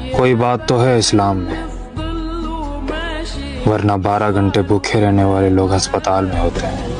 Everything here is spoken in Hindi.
कोई बात तो है इस्लाम में, वरना 12 घंटे भूखे रहने वाले लोग अस्पताल में होते हैं।